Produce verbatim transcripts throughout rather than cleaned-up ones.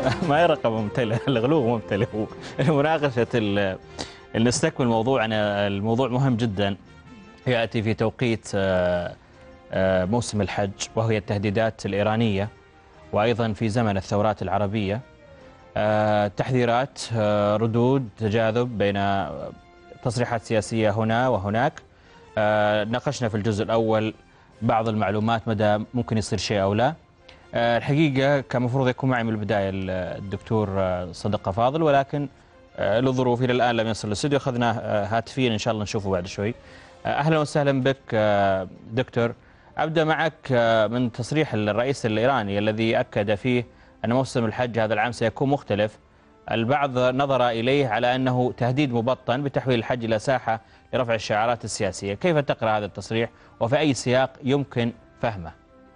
ما هي رقم ممتلئ، الغلو ممتلئ. مناقشة ال... نستكمل موضوعنا. الموضوع مهم جدا، يأتي في توقيت موسم الحج، وهي التهديدات الإيرانية، وأيضا في زمن الثورات العربية. تحذيرات، ردود، تجاذب بين تصريحات سياسية هنا وهناك. ناقشنا في الجزء الأول بعض المعلومات مدى ممكن يصير شيء أو لا. الحقيقة كان مفروض يكون معي من البداية الدكتور صدقة فاضل، ولكن لظروف إلى الآن لم يصل الاستوديو، أخذناه هاتفيا، إن شاء الله نشوفه بعد شوي. أهلا وسهلا بك دكتور. أبدأ معك من تصريح الرئيس الإيراني الذي أكد فيه أن موسم الحج هذا العام سيكون مختلف. البعض نظر إليه على أنه تهديد مبطن بتحويل الحج إلى ساحة لرفع الشعارات السياسية. كيف تقرأ هذا التصريح وفي أي سياق يمكن فهمه؟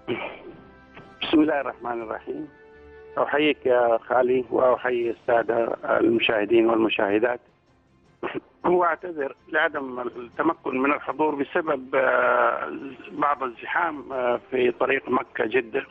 بسم الله الرحمن الرحيم. أحييك يا خالي وأحيي السادة المشاهدين والمشاهدات، وأعتذر لعدم التمكن من الحضور بسبب بعض الزحام في طريق مكة جدة،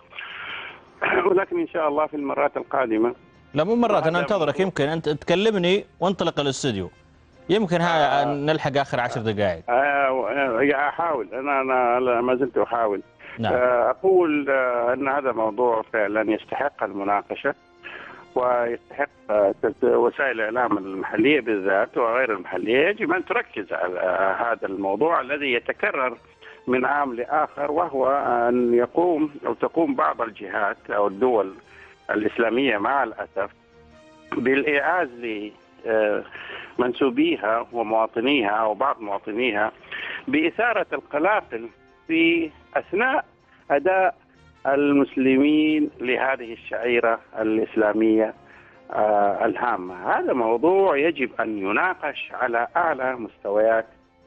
ولكن إن شاء الله في المرات القادمة. لا مو مرات، أنا أنتظرك، يمكن أنت تكلمني وانطلق الاستوديو، يمكن ها آه نلحق آخر عشر دقائق. آه أحاول، أنا أنا ما زلت أحاول. نعم. أقول أن هذا موضوع فعلا يستحق المناقشة، ويستحق وسائل الإعلام المحلية بالذات وغير المحلية يجب أن تركز على هذا الموضوع الذي يتكرر من عام لآخر، وهو أن يقوم أو تقوم بعض الجهات أو الدول الإسلامية مع الأسف بالإيعاز لمنسوبيها ومواطنيها أو بعض مواطنيها بإثارة القلاقل في أثناء أداء المسلمين لهذه الشعيرة الإسلامية آه الهامة. هذا موضوع يجب أن يناقش على أعلى مستويات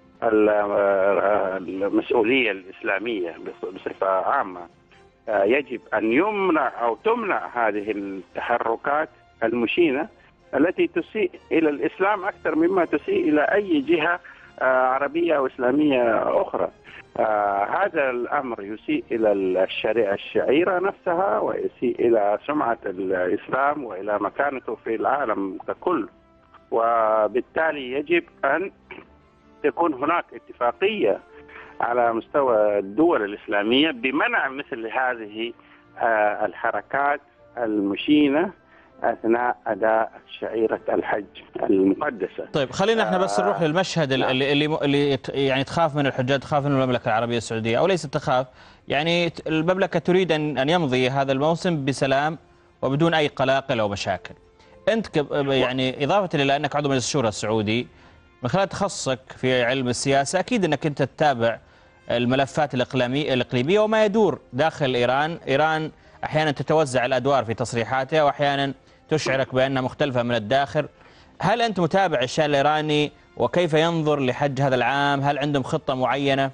المسؤولية الإسلامية بصفة عامة. آه يجب أن يمنع أو تمنع هذه التحركات المشينة التي تسيء إلى الإسلام أكثر مما تسيء إلى أي جهة آه عربية أو إسلامية أخرى. آه هذا الأمر يسيء إلى الشريعة الشعيرة نفسها، ويسيء إلى سمعة الإسلام وإلى مكانته في العالم ككل، وبالتالي يجب أن تكون هناك اتفاقية على مستوى الدول الإسلامية بمنع مثل هذه آه الحركات المشينة أثناء أداء شعيرة الحج المقدسة. طيب خلينا احنا بس نروح للمشهد اللي, اللي اللي يعني تخاف من الحجاج، تخاف من المملكة العربية السعودية، أو ليست تخاف، يعني المملكة تريد أن أن يمضي هذا الموسم بسلام وبدون أي قلاقل أو مشاكل. أنت يعني إضافة إلى أنك عضو مجلس الشورى السعودي، من خلال تخصصك في علم السياسة أكيد أنك أنت تتابع الملفات الإقليمية الإقليمية وما يدور داخل إيران. إيران أحيانا تتوزع الأدوار في تصريحاتها، وأحيانا تشعرك بأنها مختلفة من الداخل. هل أنت متابع الشأن الإيراني وكيف ينظر لحج هذا العام؟ هل عندهم خطة معينة؟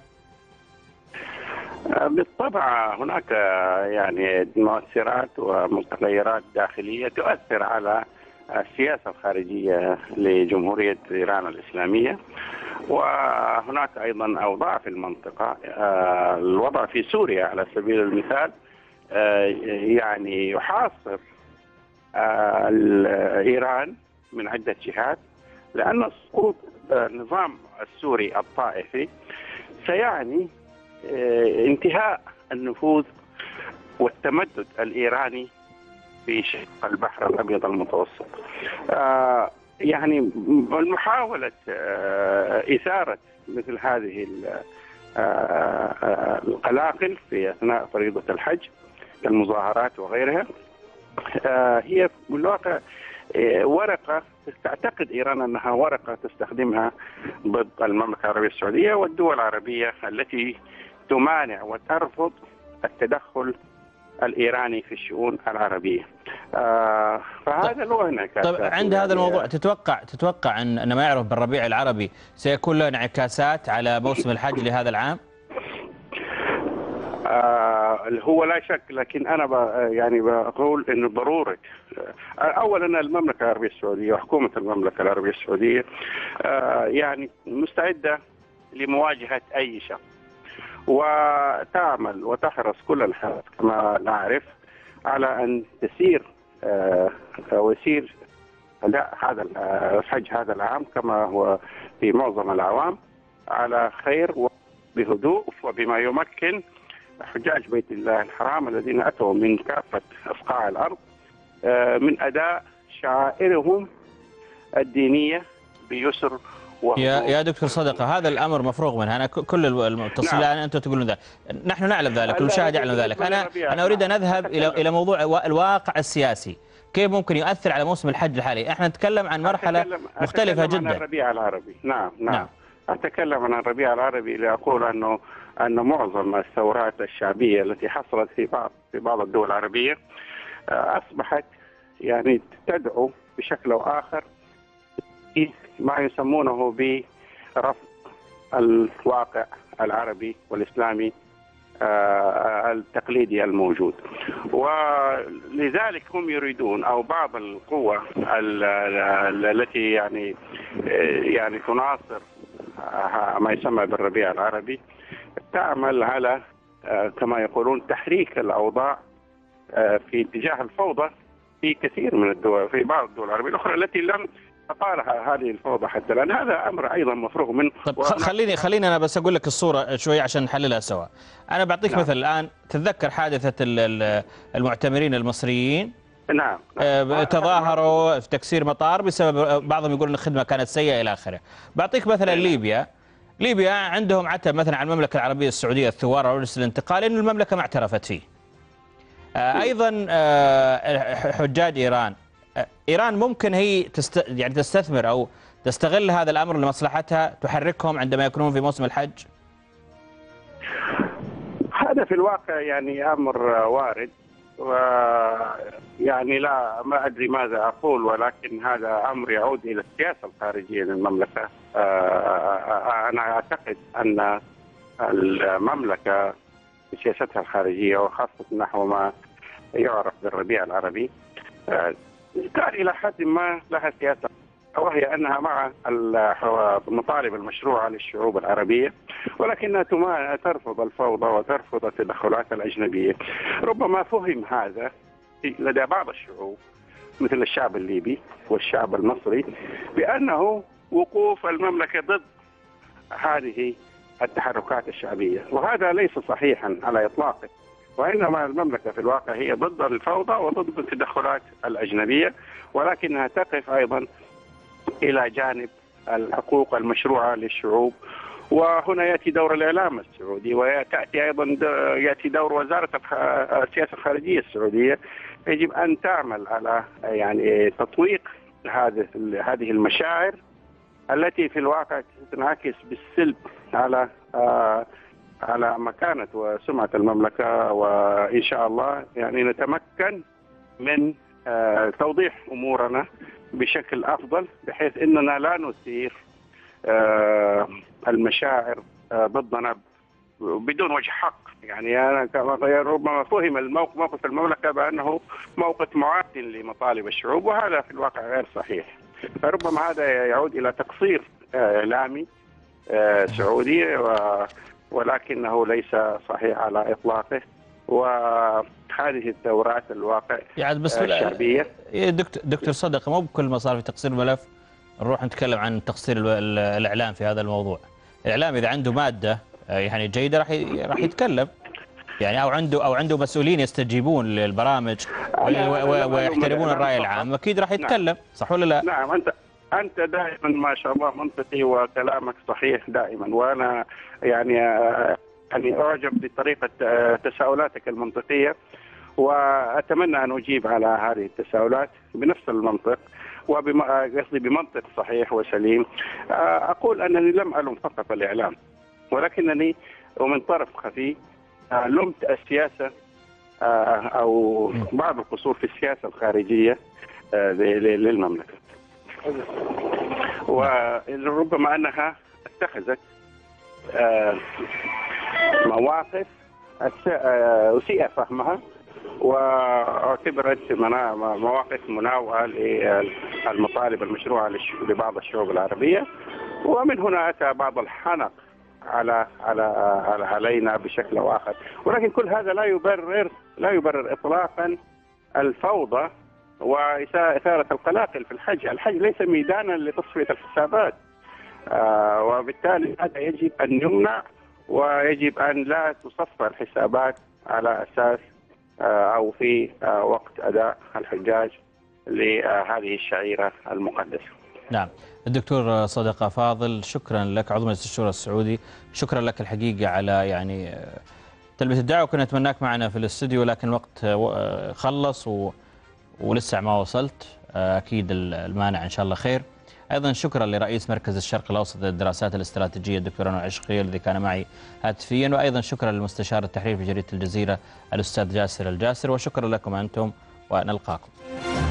بالطبع هناك يعني مؤثرات ومتغيرات داخلية تؤثر على السياسة الخارجية لجمهورية إيران الإسلامية، وهناك أيضا أوضاع في المنطقة. الوضع في سوريا على سبيل المثال يعني يحاصر إيران من عدة جهات، لأن سقوط النظام السوري الطائفي سيعني انتهاء النفوذ والتمدد الإيراني في شق البحر الأبيض المتوسط. يعني محاولة إثارة مثل هذه القلاقل في أثناء فريضة الحج كالمظاهرات وغيرها هي بالواقع ورقة تعتقد إيران أنها ورقة تستخدمها ضد المملكة العربية السعودية والدول العربية التي تمانع وترفض التدخل الإيراني في الشؤون العربية. آه فهذا له هناك. طيب عند هذا الموضوع تتوقع تتوقع أن أن ما يعرف بالربيع العربي سيكون له انعكاسات على موسم الحج لهذا العام؟ آه هو لا شك، لكن أنا يعني بقول إنه ضروري أولا المملكة العربية السعودية وحكومة المملكة العربية السعودية آه يعني مستعدة لمواجهة أي شخص، وتعمل وتحرص كل الحرص كما نعرف على أن تسير ويسير لا هذا الحج هذا العام كما هو في معظم الأعوام على خير وبهدوء وبما يمكن حجاج بيت الله الحرام الذين أتوا من كافة أصقاع الأرض من أداء شعائرهم الدينية بيسر وهدوء. يا يا دكتور صدقة، هذا الأمر مفروغ منه. أنا كل المتصلين نعم. أنتم تقولون ذلك، نحن نعلم ذلك، المشاهد يعلم ذلك. أنا أنا أريد أن أذهب إلى إلى موضوع الواقع السياسي، كيف ممكن يؤثر على موسم الحج الحالي؟ احنا نتكلم عن مرحلة أتكلم مختلفة أتكلم جدا. عن الربيع العربي. نعم نعم, نعم. أتكلم عن الربيع العربي لأقول أنه أن معظم الثورات الشعبية التي حصلت في بعض في بعض الدول العربية أصبحت يعني تدعو بشكل أو آخر ما يسمونه برفض الواقع العربي والإسلامي التقليدي الموجود، ولذلك هم يريدون أو بعض القوى التي يعني يعني تناصر ما يسمى بالربيع العربي تعمل على كما يقولون تحريك الأوضاع في اتجاه الفوضى في كثير من الدول، في بعض الدول العربية الأخرى التي لم تقارها هذه الفوضى حتى الآن. هذا أمر أيضا مفروغ منه. طب خليني خليني أنا بس أقول لك الصورة شوي عشان نحللها سوا. أنا بعطيك نعم. مثل الآن تتذكر حادثة المعتمرين المصريين؟ نعم. آه تظاهروا في تكسير مطار بسبب بعضهم يقول أن الخدمة كانت سيئة إلى آخره. بعطيك مثلا نعم. ليبيا ليبيا عندهم عتب مثلا على المملكة العربية السعودية الثوار أو رئيس الانتقال إنه المملكة ما اعترفت فيه. آه أيضا آه حجاج إيران، آه إيران ممكن هي تست يعني تستثمر أو تستغل هذا الأمر لمصلحتها، تحركهم عندما يكونون في موسم الحج؟ هذا في الواقع يعني أمر وارد، ويعني لا ما أدري ماذا أقول، ولكن هذا أمر يعود إلى السياسة الخارجية للمملكة. أنا أعتقد أن المملكة بسياستها الخارجية وخاصة نحو ما يعرف بالربيع العربي كان إلى حد ما لها سياسة، وهي أنها مع المطالب المشروعة للشعوب العربية، ولكنها ترفض الفوضى وترفض التدخلات الأجنبية. ربما فهم هذا لدى بعض الشعوب مثل الشعب الليبي والشعب المصري بأنه وقوف المملكة ضد هذه التحركات الشعبية، وهذا ليس صحيحا على إطلاقه، وإنما المملكة في الواقع هي ضد الفوضى وضد التدخلات الأجنبية، ولكنها تقف أيضا إلى جانب الحقوق المشروعة للشعوب. وهنا يأتي دور الإعلام السعودي، ويأتي أيضا يأتي دور وزارة السياسة الخارجية السعودية. يجب أن تعمل على يعني تطويق هذه هذه المشاعر التي في الواقع تنعكس بالسلب على على مكانة وسمعة المملكة، وإن شاء الله يعني نتمكن من توضيح أمورنا بشكل أفضل، بحيث أننا لا نثير المشاعر ضدنا بدون وجه حق. يعني أنا ربما فهم الموقف موقف المملكة بأنه موقف معاد لمطالب الشعوب، وهذا في الواقع غير صحيح. فربما هذا يعود إلى تقصير إعلامي سعودي، ولكنه ليس صحيح على إطلاقه. وهذه الثورات الواقع يعني بس الشعبية. دكتور دكتور صدقة، مو بكل ما صار في تقصير الملف نروح نتكلم عن تقصير الإعلام في هذا الموضوع. الإعلام إذا عنده مادة يعني جيدة راح راح يتكلم، يعني أو عنده أو عنده مسؤولين يستجيبون للبرامج ويحترمون الرأي العام، أكيد راح يتكلم. نعم. صح ولا لا؟ نعم. أنت أنت دائما ما شاء الله منطقي وكلامك صحيح دائما، وأنا يعني يعني أعجب بطريقة تساؤلاتك المنطقية، وأتمنى أن أجيب على هذه التساؤلات بنفس المنطق وقصدي بمنطق صحيح وسليم. أقول أنني لم ألم فقط الإعلام، ولكنني ومن طرف خفي لمت السياسة أو بعض القصور في السياسة الخارجية للمملكة، وربما أنها اتخذت مواقف أسيء فهمها واعتبرت مواقف مناوئة للمطالب المشروعة لبعض الشعوب العربية، ومن هنا أتى بعض الحنق على على على علينا بشكل أو آخر. ولكن كل هذا لا يبرر لا يبرر إطلاقا الفوضى وإثارة القلاقل في الحج. الحج ليس ميدانا لتصفية الحسابات، آه وبالتالي هذا يجب أن يمنع، ويجب أن لا تصفى الحسابات على أساس آه أو في آه وقت أداء الحجاج لهذه الشعيرة المقدسة. نعم. الدكتور صدقة فاضل، شكرا لك، عضو مجلس الشورى السعودي، شكرا لك الحقيقة على يعني تلبية الدعوة. كنا نتمناك معنا في الاستوديو لكن الوقت خلص و... ولسه ما وصلت. أكيد المانع إن شاء الله خير. أيضا شكرا لرئيس مركز الشرق الأوسط للدراسات الاستراتيجية الدكتور أنور عشقي الذي كان معي هاتفيا، وأيضا شكرا للمستشار التحرير في جريدة الجزيرة الأستاذ جاسر الجاسر، وشكرا لكم أنتم ونلقاكم.